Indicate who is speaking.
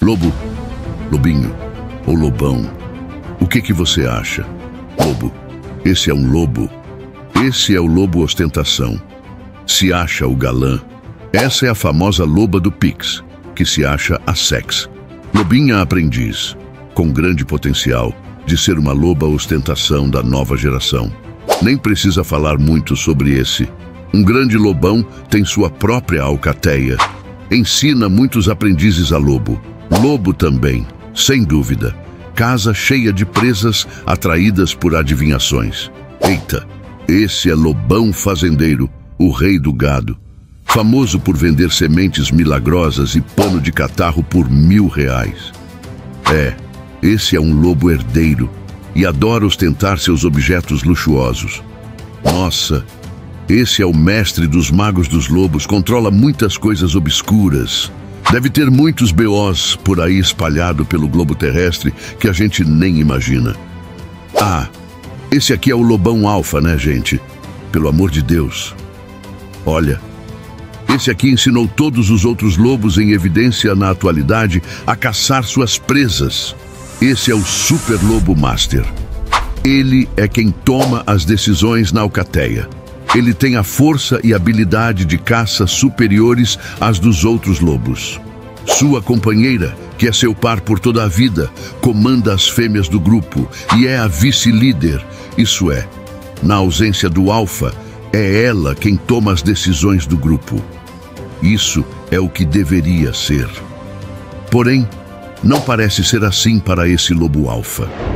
Speaker 1: Lobo, lobinho ou lobão, o que você acha? Lobo, esse é um lobo. Esse é o lobo ostentação. Se acha o galã. Essa é a famosa loba do Pix, que se acha a sex. Lobinha aprendiz, com grande potencial de ser uma loba ostentação da nova geração. Nem precisa falar muito sobre esse. Um grande lobão tem sua própria alcateia. Ensina muitos aprendizes a lobo. Lobo também, sem dúvida. Casa cheia de presas atraídas por adivinhações. Eita, esse é Lobão Fazendeiro, o rei do gado. Famoso por vender sementes milagrosas e pano de catarro por R$1000. Esse é um lobo herdeiro e adora ostentar seus objetos luxuosos. Nossa, esse é o mestre dos magos dos lobos, controla muitas coisas obscuras. Deve ter muitos BOs por aí espalhado pelo globo terrestre que a gente nem imagina. Esse aqui é o Lobão Alfa, né, gente? Pelo amor de Deus. Olha, esse aqui ensinou todos os outros lobos em evidência na atualidade a caçar suas presas. Esse é o Super Lobo Master. Ele é quem toma as decisões na alcateia. Ele tem a força e habilidade de caça superiores às dos outros lobos. Sua companheira, que é seu par por toda a vida, comanda as fêmeas do grupo e é a vice-líder. Isso é, na ausência do alfa, é ela quem toma as decisões do grupo. Isso é o que deveria ser. Porém, não parece ser assim para esse lobo alfa.